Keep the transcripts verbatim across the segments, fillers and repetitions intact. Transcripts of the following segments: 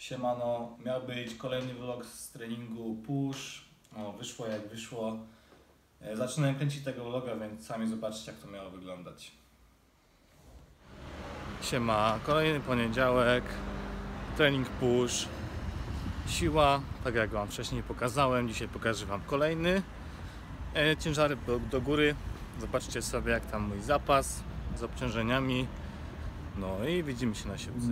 Siemano, miał być kolejny vlog z treningu push. O, wyszło jak wyszło. E, Zaczynałem kręcić tego vloga, więc sami zobaczcie, jak to miało wyglądać. Siema, kolejny poniedziałek. Trening push. Siła, tak jak wam wcześniej pokazałem. Dzisiaj pokażę wam kolejny. E, ciężary do, do góry. Zobaczcie sobie, jak tam mój zapas z obciążeniami. No i widzimy się na siłce.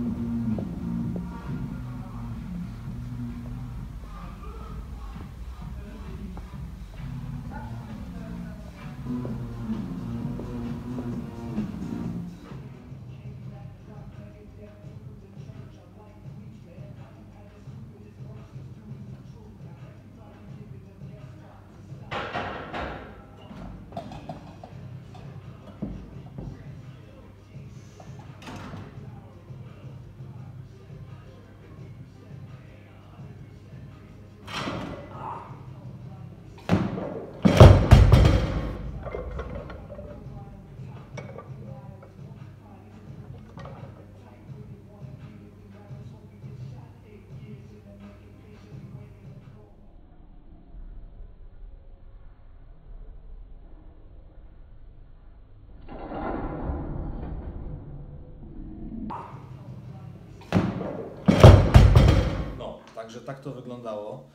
Także tak to wyglądało.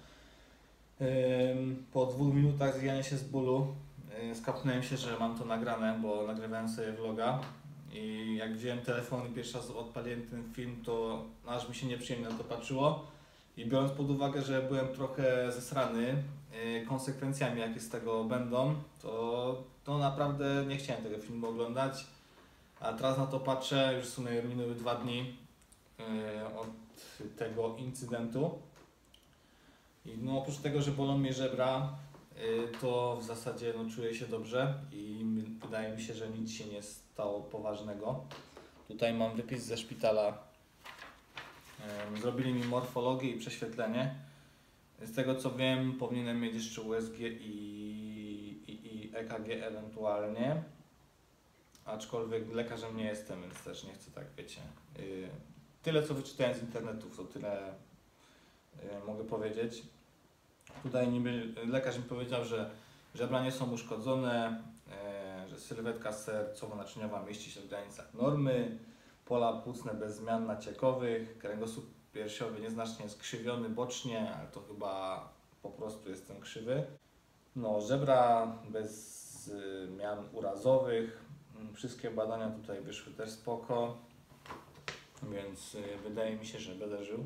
Po dwóch minutach zwijania się z bólu skapnąłem się, że mam to nagrane, bo nagrywałem sobie vloga i jak wziąłem telefon i pierwszy raz odpaliłem ten film, to aż mi się nieprzyjemnie na to patrzyło i biorąc pod uwagę, że byłem trochę zesrany konsekwencjami, jakie z tego będą, to, to naprawdę nie chciałem tego filmu oglądać, a teraz na to patrzę, już w sumie minęły dwa dni od tego incydentu i no oprócz tego, że bolą mnie żebra, to w zasadzie no, czuję się dobrze i wydaje mi się, że nic się nie stało poważnego. Tutaj mam wypis ze szpitala, zrobili mi morfologię i prześwietlenie. Z tego co wiem, powinienem mieć jeszcze U S G i, i, i E K G ewentualnie, aczkolwiek lekarzem nie jestem, więc też nie chcę, tak wiecie. Tyle co wyczytałem z internetu, to tyle y, mogę powiedzieć. Tutaj niby lekarz mi powiedział, że żebra nie są uszkodzone, y, że sylwetka sercowo-naczyniowa mieści się w granicach normy, pola płucne bez zmian naciekowych, kręgosłup piersiowy nieznacznie skrzywiony bocznie, ale to chyba po prostu jestem krzywy. No, żebra bez y, zmian urazowych, y, wszystkie badania tutaj wyszły też spoko. Więc y, wydaje mi się, że będę żył.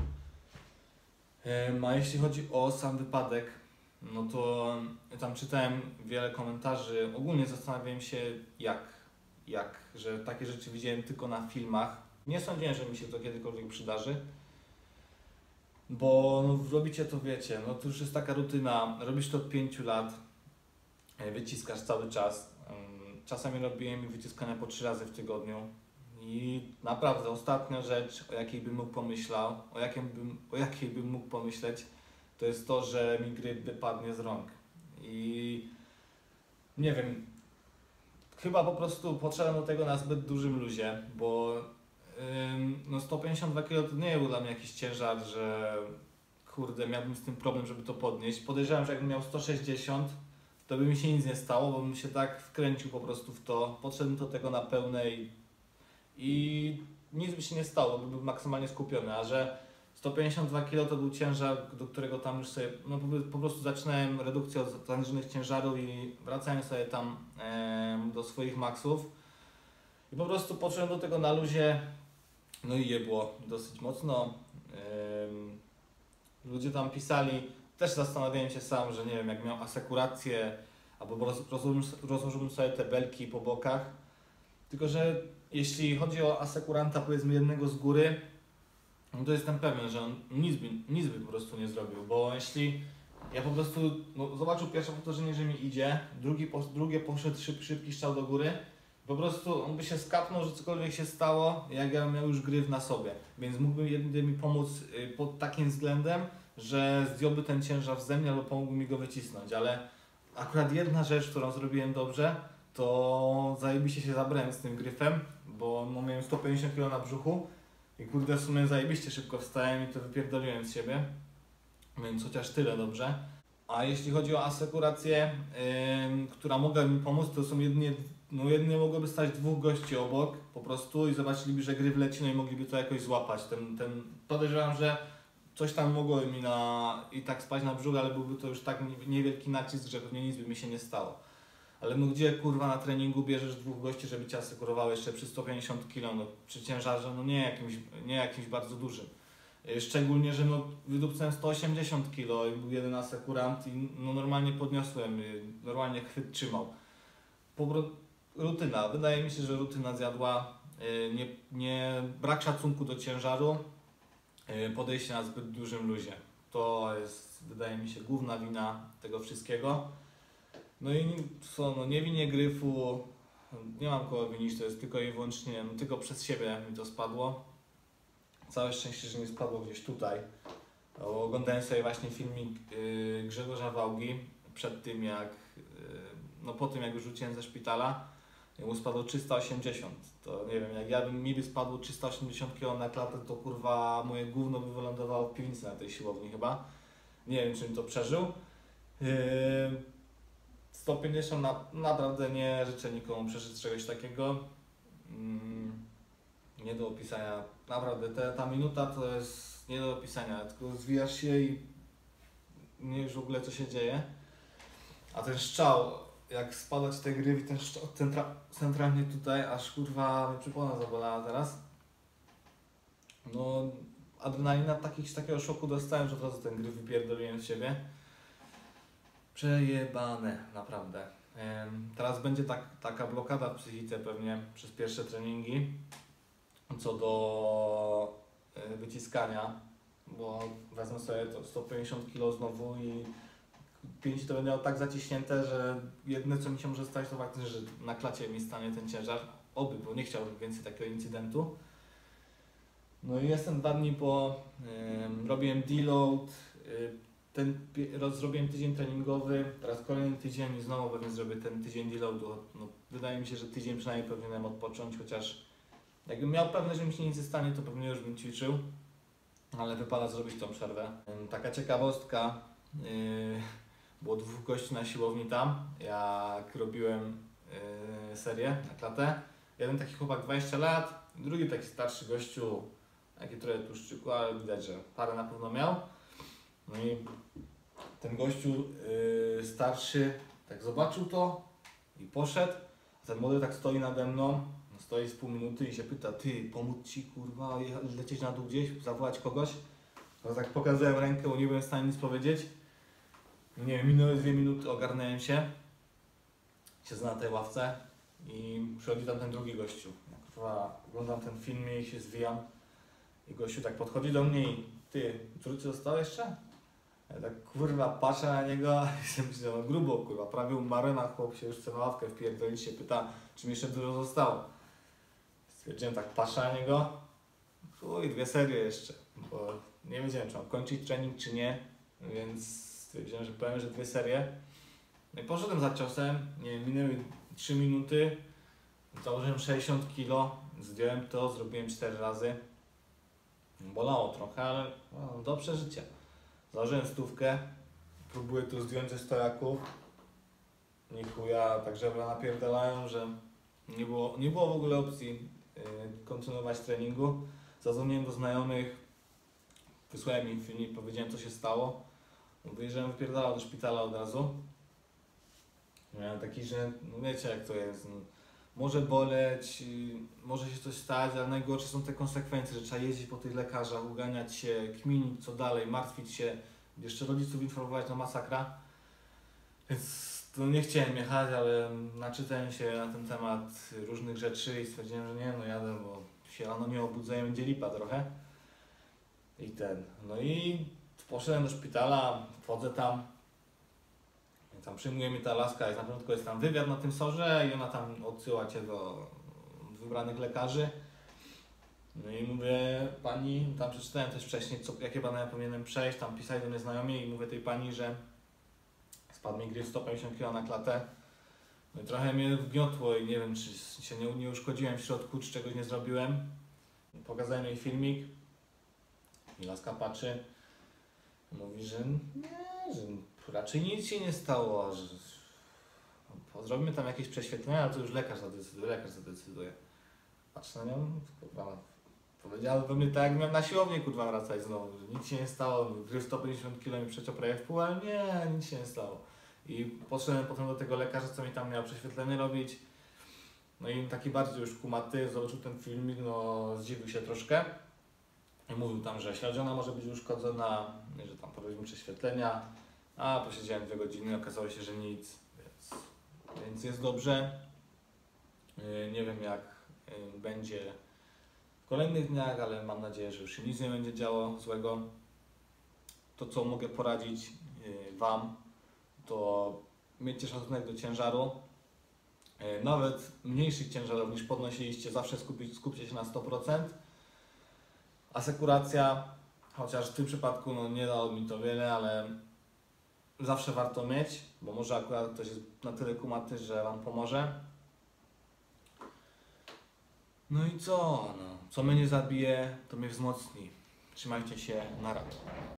Y, a jeśli chodzi o sam wypadek, no to y, tam czytałem wiele komentarzy. Ogólnie zastanawiałem się jak, jak, że takie rzeczy widziałem tylko na filmach. Nie sądziłem, że mi się to kiedykolwiek przydarzy. Bo no, robicie to, wiecie, no to już jest taka rutyna. Robisz to od pięciu lat, y, wyciskasz cały czas. Y, czasami robiłem wyciskania po trzy razy w tygodniu. I naprawdę ostatnia rzecz, o jakiej bym mógł pomyślał, o, jakim bym, o jakiej bym mógł pomyśleć, to jest to, że mi gryp wypadnie z rąk. I nie wiem, chyba po prostu podszedłem do tego na zbyt dużym luzie, bo ym, no sto pięćdziesiąt dwa kilo to nie był dla mnie jakiś ciężar, że kurde, miałbym z tym problem, żeby to podnieść. Podejrzewam, że jakbym miał sto sześćdziesiąt, to by mi się nic nie stało, bo bym się tak wkręcił po prostu w to, podszedłem do tego na pełnej i nic by się nie stało, by był maksymalnie skupiony, a że sto pięćdziesiąt dwa kilo to był ciężar, do którego tam już sobie, no po, po prostu zaczynałem redukcję od zaniżonych ciężarów i wracałem sobie tam e, do swoich maksów i po prostu poczułem do tego na luzie, no i jebło dosyć mocno. E, ludzie tam pisali, też zastanawiałem się sam, że nie wiem, jak miał asekurację albo roz, rozłożyłbym sobie te belki po bokach, tylko że jeśli chodzi o asekuranta, powiedzmy jednego z góry, no to jestem pewien, że on nic by, nic by po prostu nie zrobił, bo jeśli ja po prostu no, zobaczył pierwsze powtórzenie, że mi idzie, drugi, po, drugie poszedł szyb, szybki strzał do góry, po prostu on by się skapnął, że cokolwiek się stało, jak ja miał już gryf na sobie, więc mógłby jedynie mi pomóc y, pod takim względem, że zdjąłby ten ciężar ze mnie albo pomógł mi go wycisnąć, ale akurat jedna rzecz, którą zrobiłem dobrze, to zajebiście się zabrałem z tym gryfem, bo no, miałem sto pięćdziesiąt kilo na brzuchu I kurde, w sumie zajebiście szybko wstałem i to wypierdoliłem z siebie. Więc chociaż tyle dobrze. A jeśli chodzi o asekurację, yy, która mogła mi pomóc, to są jedynie, no jedynie mogłoby stać dwóch gości obok po prostu i zobaczyliby, że gry wleci, no i mogliby to jakoś złapać. Ten, ten, podejrzewam, że coś tam mogło mi na, i tak spać na brzuch, ale byłby to już tak niewielki nacisk, że pewnie nic by mi się nie stało. Ale no gdzie kurwa na treningu bierzesz dwóch gości, żeby cię asekurowało jeszcze przy sto pięćdziesiąt kilo, no przy ciężarze, no nie jakimś, nie jakimś bardzo dużym. Szczególnie, że no wydupcałem sto osiemdziesiąt kilo i był jeden asekurant i no normalnie podniosłem, normalnie chwyt trzymał. Powrót, rutyna, wydaje mi się, że rutyna zjadła, nie, nie, brak szacunku do ciężaru, podejście na zbyt dużym luzie. To jest, wydaje mi się, główna wina tego wszystkiego. No i co, no nie winię Gryfu, nie mam kogo winić, to jest tylko i wyłącznie, no tylko przez siebie mi to spadło. Całe szczęście, że nie spadło gdzieś tutaj. Oglądałem sobie właśnie filmik yy, Grzegorza Wałgi przed tym jak, yy, no po tym jak już wróciłem ze szpitala, mu spadło trzysta osiemdziesiąt. To nie wiem, jak ja bym, mi by spadło trzysta osiemdziesiąt kilo na klatę, to kurwa moje gówno by wylądowało w piwnicy na tej siłowni chyba. Nie wiem, czym to przeżył. Yy, sto pięćdziesiąt na, naprawdę nie życzę nikomu przeżyć czegoś takiego. Yy, nie do opisania. Naprawdę, te, ta minuta to jest nie do opisania. Tylko zwijasz się i nie wiesz w ogóle co się dzieje. A ten strzał, jak spadać te gry i ten strzał centra, centralnie tutaj, aż kurwa mnie przypona zabolała teraz. No, adrenalina, takich, takiego szoku dostałem, że od razu ten gry wypierdoliłem z siebie. Przejebane, naprawdę. Ym, teraz będzie tak, taka blokada w psychice pewnie przez pierwsze treningi co do y, wyciskania, bo wezmę sobie to sto pięćdziesiąt kilo znowu i pięć to będzie miało tak zaciśnięte, że jedyne co mi się może stać to faktycznie, że na klacie mi stanie ten ciężar. Oby, bo nie chciałbym więcej takiego incydentu. No i jestem dwa dni po, y, robiłem deload, y, ten, roz, zrobiłem tydzień treningowy, teraz kolejny tydzień i znowu pewnie zrobię ten tydzień deloadu. No, wydaje mi się, że tydzień przynajmniej powinienem odpocząć, chociaż jakbym miał pewność, że mi się nic nie stanie, to pewnie już bym ćwiczył, ale wypada zrobić tą przerwę. Y, taka ciekawostka. Y, Było dwóch gości na siłowni tam, jak robiłem yy, serię na klatę. Jeden taki chłopak dwadzieścia lat, drugi taki starszy gościu, taki trochę tłuszczyku, ale widać, że parę na pewno miał. No i ten gościu yy, starszy tak zobaczył to i poszedł, a ten młody tak stoi nade mną, stoi z pół minuty i się pyta: ty, pomóc ci kurwa, lecieć na dół gdzieś, zawołać kogoś? No tak pokazałem rękę, bo nie byłem w stanie nic powiedzieć. Nie wiem, minęły dwie minuty, ogarnąłem się, siedzę na tej ławce i przychodzi tam ten drugi gościu. Kurwa, oglądam ten film i się zwijam i gościu tak podchodzi do mnie i ty, trucy został jeszcze? Ja tak kurwa patrzę na niego i sobie myślę, no grubo kurwa, prawie umarłem, a chłop się już chce na ławkę wpierdolić, się pyta, czy mi jeszcze dużo zostało. Stwierdziłem tak, patrzę na niego, chuj, dwie serie jeszcze, bo nie wiedziałem, czy mam kończyć trening, czy nie, więc stwierdziłem, że powiem, że dwie serie. No i poszedłem za ciosem, nie wiem, minęły trzy minuty, założyłem sześćdziesiąt kilo, zdjąłem to, zrobiłem cztery razy. Bolało trochę, ale no, do przeżycia. Założyłem stówkę, próbuję tu zdjąć ze stojaków. Nie chuja, tak żeby napierdalają, że nie było, nie było w ogóle opcji yy, kontynuować treningu. Zadzwoniłem do znajomych, wysłałem im filmik, powiedziałem co się stało. Wyjeżdżałem, wypierdalał do szpitala od razu. Miałem taki, że no wiecie jak to jest. No, może boleć, może się coś stać, ale najgorsze są te konsekwencje, że trzeba jeździć po tych lekarzach, uganiać się, kminić co dalej, martwić się, jeszcze rodziców informować, no masakra. Więc to nie chciałem jechać, ale naczytałem się na ten temat różnych rzeczy i stwierdziłem, że nie, no jadę, bo się rano nie obudzę i będzie lipa trochę. I ten, no i poszedłem do szpitala, wchodzę tam, tam przyjmuje mnie ta laska, jest na początku jest tam wywiad na tym sorze i ona tam odsyła cię do wybranych lekarzy. No i mówię, pani, tam przeczytałem też wcześniej, co, jakie badania powinienem przejść, tam pisali do mnie znajomi i mówię tej pani, że spadł mi gryf sto pięćdziesiąt kilo na klatę. No i trochę mnie wgniotło i nie wiem, czy się nie, nie uszkodziłem w środku, czy czegoś nie zrobiłem. Pokazałem jej filmik i laska patrzy. Mówi, że nie, że raczej nic się nie stało, że zrobimy tam jakieś prześwietlenia, ale to już lekarz zadecyduje, lekarz zadecyduje. Patrzę na nią, kurwa, powiedziała do mnie tak, jak miałem na siłownię, kurwa, wracać znowu, że nic się nie stało, gryzł sto pięćdziesiąt kilo mi przeciął prawie w pół, ale nie, nic się nie stało. I poszedłem potem do tego lekarza, co mi tam miał prześwietlenie robić. No i taki bardziej już kumaty, zobaczył ten filmik, no zdziwił się troszkę. I mówił tam, że śledziona może być uszkodzona, że tam porobimy prześwietlenia. A posiedziałem dwie godziny, okazało się, że nic, więc, więc jest dobrze. Yy, nie wiem jak yy, będzie w kolejnych dniach, ale mam nadzieję, że już się nic nie będzie działo złego. To co mogę poradzić yy, Wam, to miejcie szacunek do ciężaru. Yy, nawet mniejszych ciężarów niż podnosiliście, zawsze skupić, skupcie się na sto procent. Asekuracja, chociaż w tym przypadku no, nie dało mi to wiele, ale zawsze warto mieć, bo może akurat ktoś jest na tyle kumaty, że Wam pomoże. No i co? No, co mnie nie zabije, to mnie wzmocni. Trzymajcie się, na razie.